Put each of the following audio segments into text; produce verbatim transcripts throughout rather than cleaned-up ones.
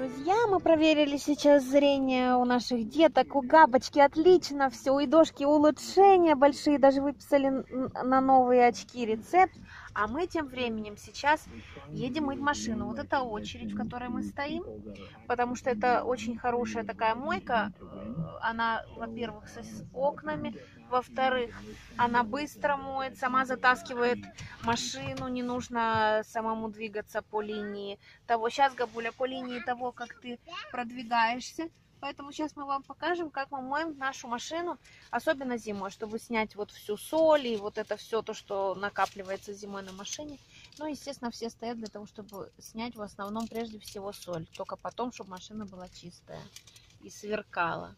Друзья, мы проверили сейчас зрение у наших деток. У Габочки отлично все. У Идошки улучшения большие. Даже выписали на новые очки рецепт. А мы тем временем сейчас едем мыть машину. Вот это очередь, в которой мы стоим. Потому что это очень хорошая такая мойка. Она, во-первых, с окнами. Во-вторых, она быстро моет, сама затаскивает машину. Не нужно самому двигаться по линии того. Сейчас, Габуля, по линии того, как ты продвигаешься. Поэтому сейчас мы вам покажем, как мы моем нашу машину, особенно зимой, чтобы снять вот всю соль и вот это все то, что накапливается зимой на машине. Ну, естественно, все стоят для того, чтобы снять в основном прежде всего соль. Только потом, чтобы машина была чистая и сверкала.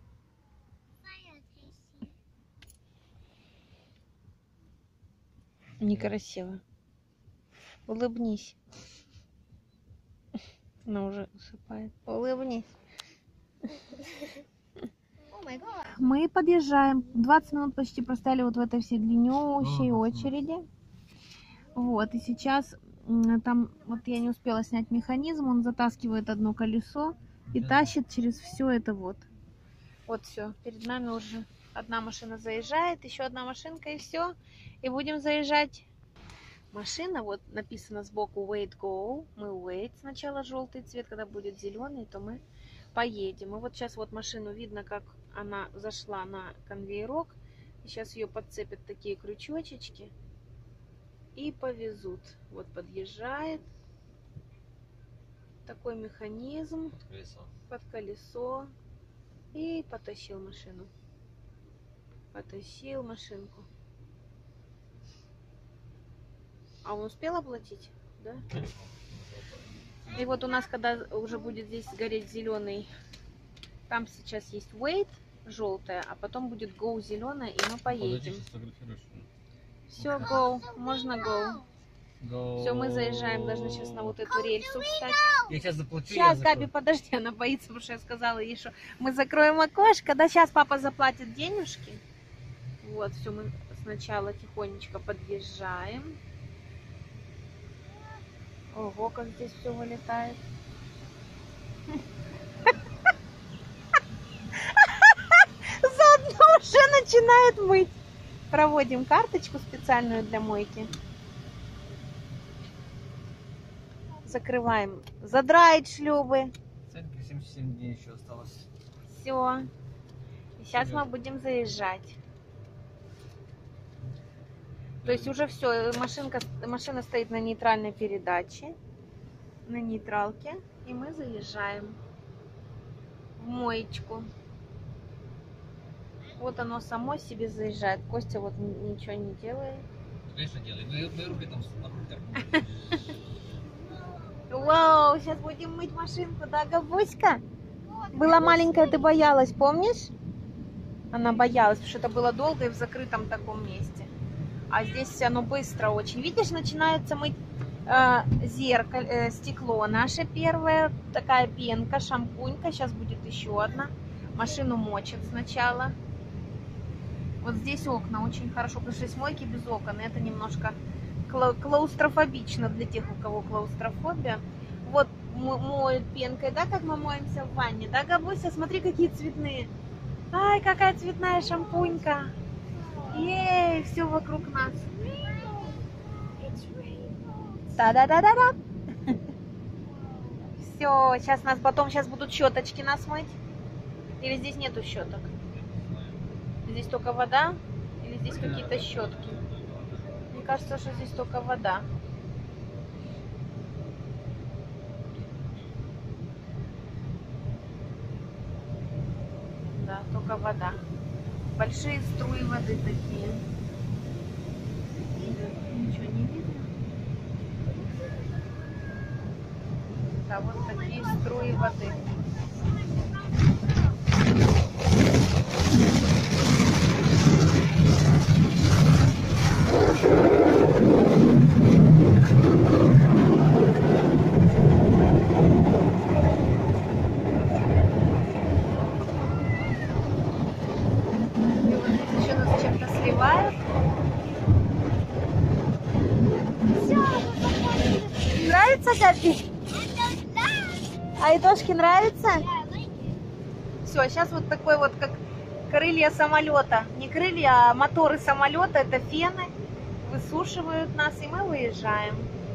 Некрасиво. Улыбнись. Она уже усыпает. Улыбнись. Мы подъезжаем. двадцать минут почти простояли вот в этой всей длиннющей очереди. Вот, и сейчас там, вот я не успела снять механизм, он затаскивает одно колесо и тащит через все это вот. Вот все, перед нами уже одна машина заезжает, еще одна машинка и все. И будем заезжать. Машина, вот написано сбоку wait go, мы wait, сначала желтый цвет, когда будет зеленый, то мы поедем. И вот сейчас вот машину видно, как она зашла на конвейерок. И сейчас ее подцепят такие крючочечки и повезут. Вот подъезжает такой механизм под колесо, под колесо и потащил машину. Потащил машинку. А он успел оплатить? Да? И вот у нас, когда уже будет здесь гореть зеленый, там сейчас есть wait, желтая, а потом будет go зеленая, и мы поедем. Все, go, можно go. go. Все, мы заезжаем, должны сейчас на вот эту рельсу встать. Я сейчас заплачу. Сейчас, Габи, подожди, она боится, потому что я сказала ей, что мы закроем окошко, да, сейчас папа заплатит денежки. Вот, все, мы сначала тихонечко подъезжаем. Ого, как здесь все вылетает. Заодно уже начинает мыть. Проводим карточку специальную для мойки. Закрываем. Задраить шлюбы. семьдесят семь дней еще осталось. Все. И сейчас мы будем заезжать. То есть уже все, машинка, машина стоит на нейтральной передаче, на нейтралке, и мы заезжаем в моечку. Вот оно само себе заезжает. Костя вот ничего не делает. Конечно делает, но я руки там Вау, сейчас будем мыть машинку, да, Габуська? Была маленькая, ты боялась, помнишь? Она боялась, потому что это было долго и в закрытом таком месте. А здесь оно быстро очень. Видишь, начинается мыть э, зеркало, э, стекло наше первое. Такая пенка, шампунька. Сейчас будет еще одна. Машину мочат сначала. Вот здесь окна очень хорошо, потому что здесь мойки без окон. Это немножко клаустрофобично для тех, у кого клаустрофобия. Вот моют пенкой, да, как мы моемся в ванне. Да, Габуся, смотри, какие цветные. Ай, какая цветная шампунька. Ей, все вокруг нас. Да-да-да-да-да. Все, сейчас нас потом, сейчас будут щеточки нас мыть. Или здесь нету щеток? Здесь только вода? Или здесь какие-то щетки? Мне кажется, что здесь только вода. Да, только вода. Большие струи воды такие. Ничего не видно. Да, вот такие струи воды. А Итошке нравится? Все, сейчас вот такой вот, как крылья самолета. Не крылья, а моторы самолета, это фены. Высушивают нас, и мы выезжаем.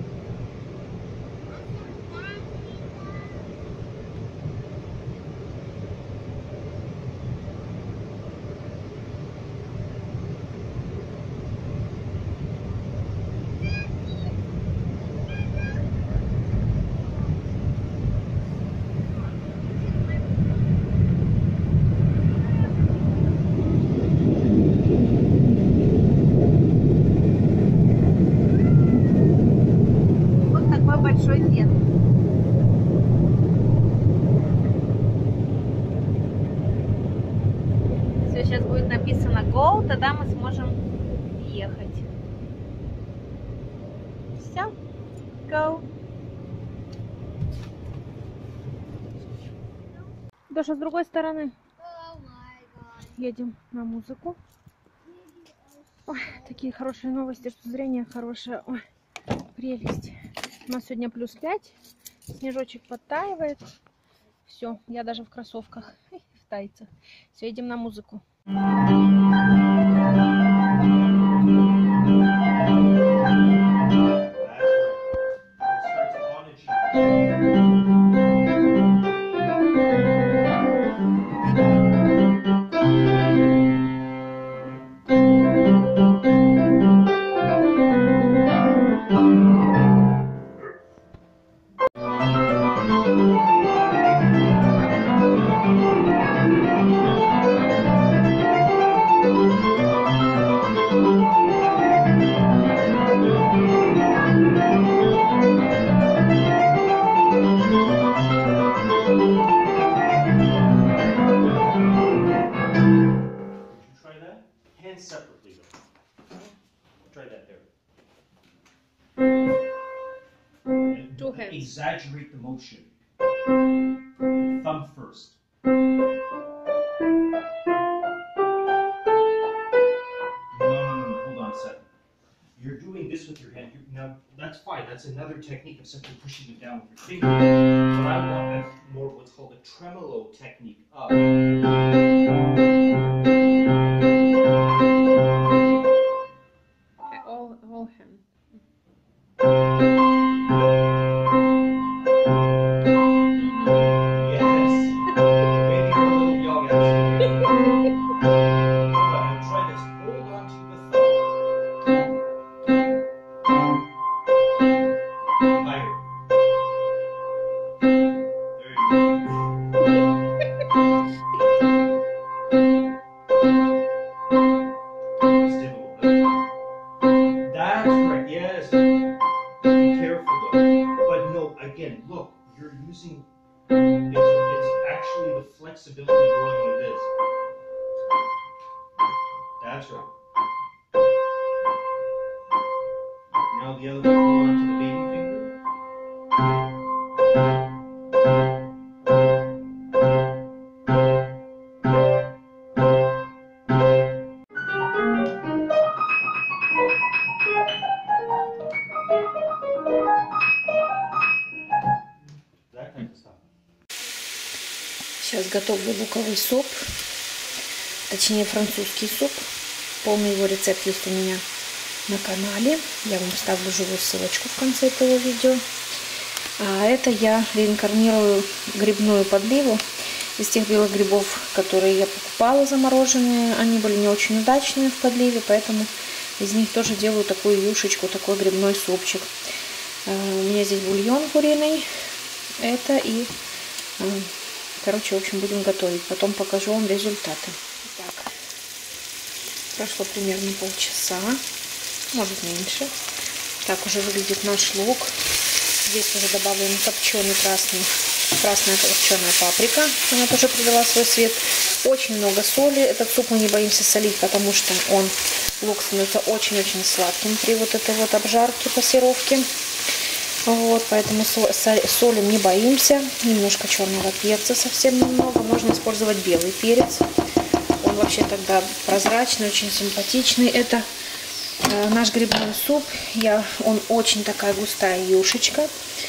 Большой фен. Все, сейчас будет написано Go, тогда мы сможем ехать. Все, Go. Даша, с другой стороны. Едем на музыку. Ой, такие хорошие новости, что зрение хорошее. Ой, прелесть. У нас сегодня плюс пять, снежочек подтаивает. Все, я даже в кроссовках, в тайцах. Все, едем на музыку. Separately though. Try that there. And Two hands. Exaggerate the motion. Thumb first. No, no, no, no. Hold on a second. You're doing this with your hand. You, now, that's fine. That's another technique of simply pushing it down with your finger. But I want a more what's called a tremolo technique of. All, all hand. Yes. Maybe a little young actually. Hold on, try this. Hold on to the thumb. Higher. There you go. It's difficult. That's correct, yes. Be careful though. But no, again, look, you're using, it's, it's actually the flexibility going like this. That's right. Now the other one, hold on to the baby finger. That kind of stuff. Сейчас готовлю луковый суп, точнее французский суп. Полный его рецепт есть у меня на канале. Я вам вставлю живую ссылочку в конце этого видео. А это я реинкарнирую грибную подливу из тех белых грибов, которые я покупала замороженные. Они были не очень удачные в подливе, поэтому из них тоже делаю такую юшечку, такой грибной супчик. У меня здесь бульон куриный. Это и, короче, в общем, будем готовить. Потом покажу вам результаты. Так, прошло примерно полчаса, может меньше. Так уже выглядит наш лук. Здесь уже добавлен копченый красный, красная копченая паприка. Она тоже придала свой цвет. Очень много соли. Этот суп мы не боимся солить, потому что он, лук, становится очень-очень сладким при вот этой вот обжарке, пассировке. Вот, поэтому солим не боимся. Немножко черного перца, совсем немного. Можно использовать белый перец. Он вообще тогда прозрачный, очень симпатичный. Это э, наш грибной суп. Я, он очень такая густая юшечка.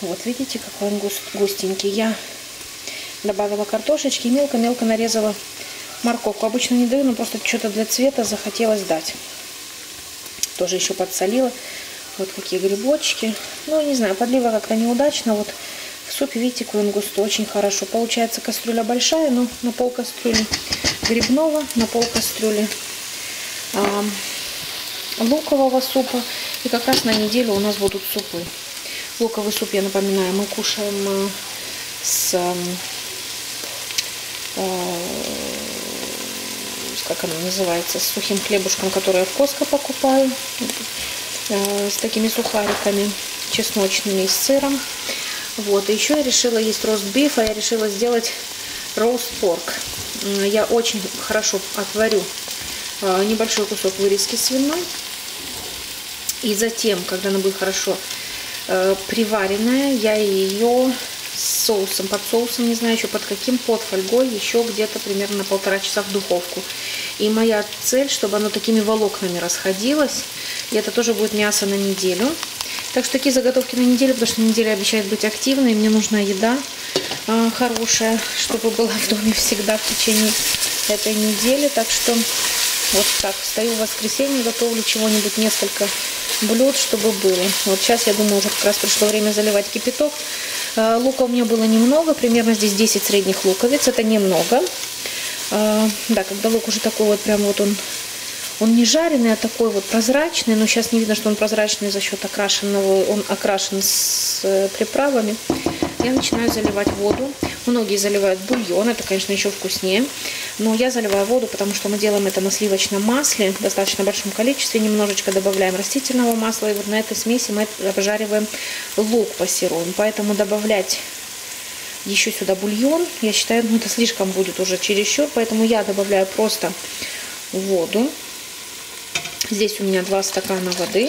Вот, видите, какой он густ, густенький. Я добавила картошечки, мелко-мелко нарезала морковку. Обычно не даю, но просто что-то для цвета захотелось дать. Тоже еще подсолила. Вот какие грибочки. Ну, не знаю, подлива как-то неудачно. Вот в супе, видите, какой он густой. Очень хорошо. Получается кастрюля большая, но на пол кастрюли грибного, на пол кастрюли а, лукового супа. И как раз на неделю у нас будут супы. Луковый суп, я напоминаю, мы кушаем с, э, как оно называется, с сухим хлебушком, который я в Costco покупаю, э, с такими сухариками чесночными и с сыром. Вот, и еще я решила есть рост-биф, а я решила сделать роуст-порк. Я очень хорошо отварю э, небольшой кусок вырезки свиной. И затем, когда она будет хорошо э, приваренная, я ее с соусом, под соусом, не знаю еще под каким, под фольгой, еще где-то примерно на полтора часа в духовку. И моя цель, чтобы оно такими волокнами расходилось. И это тоже будет мясо на неделю. Так что такие заготовки на неделю, потому что неделя обещает быть активной. Мне нужна еда э, хорошая, чтобы была в доме всегда в течение этой недели. Так что вот так, встаю в воскресенье, готовлю чего-нибудь, несколько блюд, чтобы было. Вот сейчас, я думаю, уже как раз пришло время заливать кипяток. Лука у меня было немного, примерно здесь десять средних луковиц, это немного. Да, когда лук уже такой вот прям вот он, он не жареный, а такой вот прозрачный, но сейчас не видно, что он прозрачный за счет окрашенного, он окрашен с приправами. Я начинаю заливать воду. Многие заливают бульон, это, конечно, еще вкуснее. Но я заливаю воду, потому что мы делаем это на сливочном масле в достаточно большом количестве. Немножечко добавляем растительного масла. И вот на этой смеси мы обжариваем лук пассируем. Поэтому добавлять еще сюда бульон, я считаю, ну, это слишком будет уже чересчур. Поэтому я добавляю просто воду. Здесь у меня два стакана воды.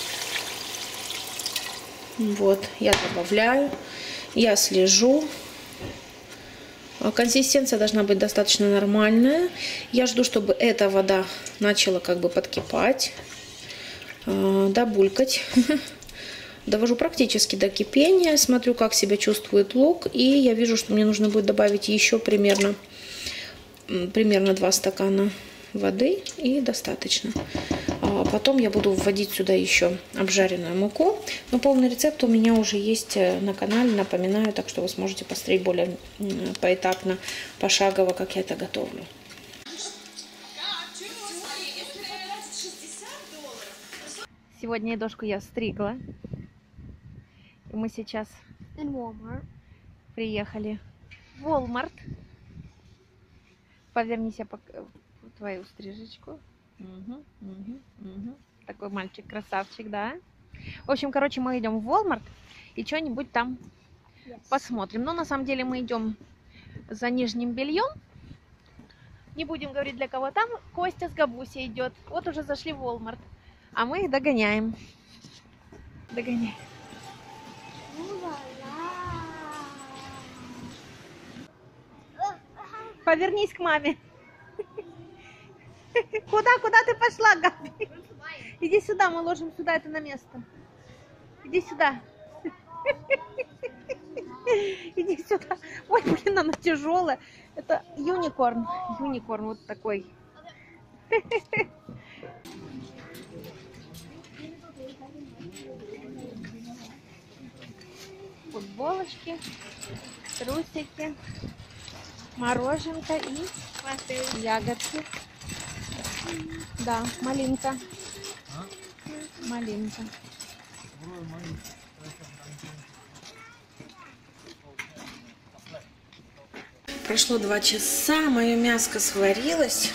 Вот, я добавляю. Я слежу. Консистенция должна быть достаточно нормальная. Я жду, чтобы эта вода начала как бы подкипать, да, булькать. Довожу практически до кипения. Смотрю, как себя чувствует лук. И я вижу, что мне нужно будет добавить еще примерно, примерно два стакана воды. И достаточно. Потом я буду вводить сюда еще обжаренную муку. Но полный рецепт у меня уже есть на канале, напоминаю, так что вы сможете посмотреть более поэтапно, пошагово, как я это готовлю. Сегодня Едошку я стригла. И мы сейчас приехали в Walmart. Повернись я по твою стрижечку. Угу, угу, угу. Такой мальчик красавчик, да? В общем, короче, мы идем в Walmart и что-нибудь там yes. посмотрим. Но на самом деле мы идем за нижним бельем. Не будем говорить, для кого там. Костя с Габусей идет. Вот уже зашли в Walmart. А мы их догоняем. Догоняем. Повернись к маме. Куда, куда ты пошла, Габи? Иди сюда, мы ложим сюда это на место. Иди сюда. Иди сюда. Ой, блин, она тяжелая. Это юникорн. Юникорн вот такой. Футболочки, трусики, мороженка и ягодки. Да, малинка. А? Малинка. Прошло два часа, мое мяско сварилось.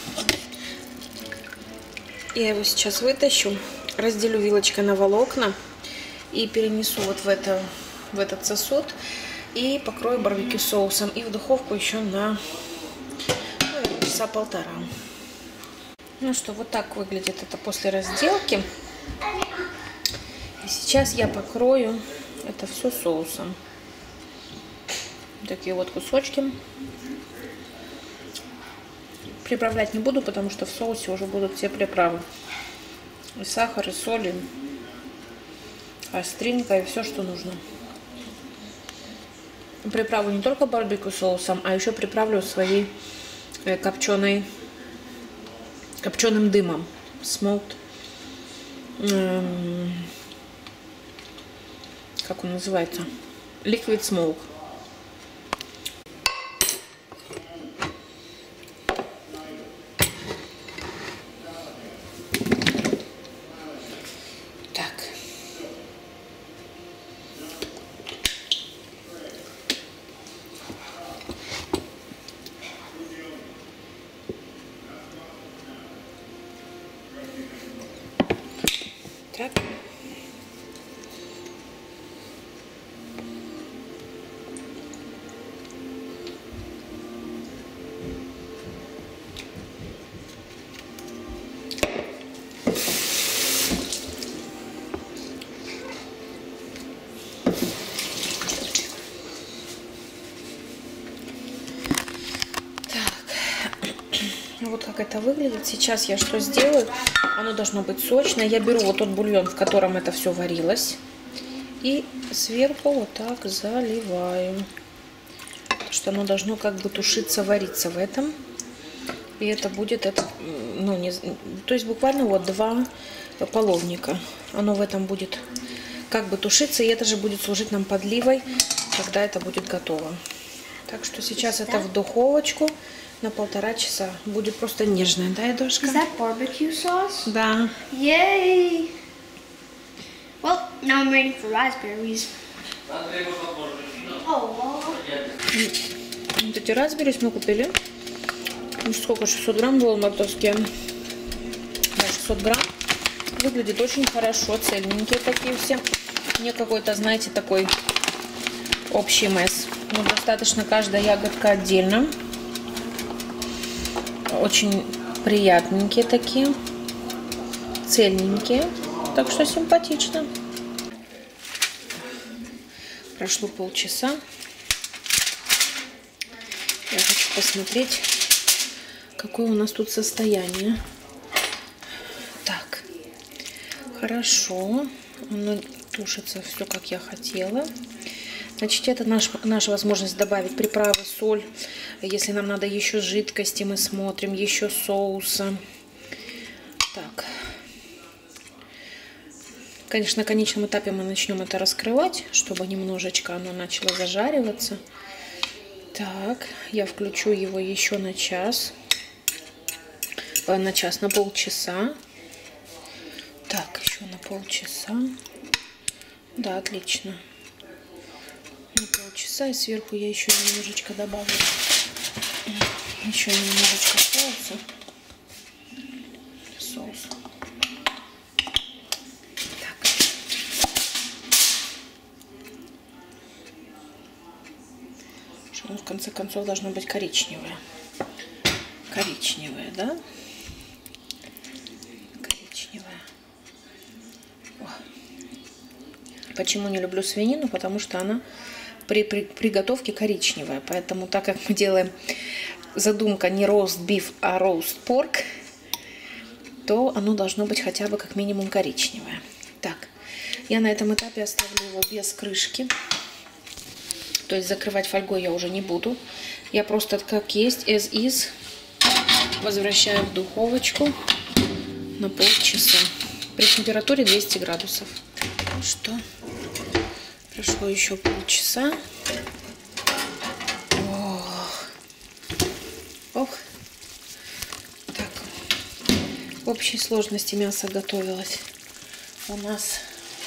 Я его сейчас вытащу, разделю вилочкой на волокна и перенесу вот в, это, в этот сосуд и покрою барбекю соусом и в духовку еще на ну, часа полтора. Ну что, вот так выглядит это после разделки. И сейчас я покрою это все соусом. Такие вот кусочки. Приправлять не буду, потому что в соусе уже будут все приправы. И сахар, и соль, и остринка, и все, что нужно. приправлю не только барбекю соусом, а еще приправлю своей э, копченой, копченым дымом. Smoked. Эм, как он называется? Liquid smoke. Так. Так. Вот как это выглядит. Сейчас я что сделаю? Оно должно быть сочное. Я беру вот тот бульон, в котором это все варилось. И сверху вот так заливаю. Потому что оно должно как бы тушиться, вариться в этом. И это будет, это, ну, не, то есть буквально вот два половника. Оно в этом будет как бы тушиться. И это же будет служить нам подливой, когда это будет готово. Так что сейчас это в духовочку. На полтора часа. Будет просто нежная, да, Эдошка? Is that barbecue sauce? Да. Yay! Well, now I'm ready for raspberries. Oh, wow. Вот эти raspberries мы купили. Ну, сколько? шестьсот грамм волмартовские. Да, шестьсот грамм. Выглядит очень хорошо. Цельненькие такие все. Не какой-то, знаете, такой общий месс. Ну, достаточно каждая ягодка отдельно. Очень приятненькие такие, цельненькие, так что симпатично. Прошло полчаса. Я хочу посмотреть, какое у нас тут состояние. Так, хорошо, оно тушится все, как я хотела. Значит, это наш, наша возможность добавить приправы, соль. Если нам надо еще жидкости, мы смотрим, еще соуса. Так. Конечно, на конечном этапе мы начнем это раскрывать, чтобы немножечко оно начало зажариваться. Так, я включу его еще на час. На час, на полчаса. Так, еще на полчаса. Да, отлично. На полчаса, и сверху я еще немножечко добавлю еще немножечко соуса. Соус. Так. Что, в конце концов должно быть коричневое. Коричневое, да? Коричневое. О. Почему не люблю свинину? Потому что она при, при приготовке коричневая. Поэтому, так как мы делаем задумка не roast beef, а roast pork, то оно должно быть хотя бы как минимум коричневое. Так, я на этом этапе оставлю его без крышки. То есть закрывать фольгой я уже не буду. Я просто как есть, as is, возвращаю в духовочку на полчаса. При температуре двести градусов. Ну что, прошло еще полчаса. Ох, так, в общей сложности мясо готовилось у нас,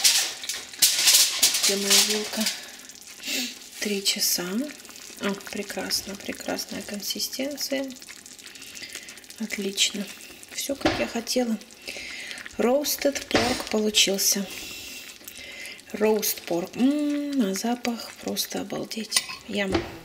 где моя вилка, три часа. О, прекрасно, прекрасная консистенция, отлично, все как я хотела. Roasted pork получился, roast pork, м-м, на запах просто обалдеть, ям.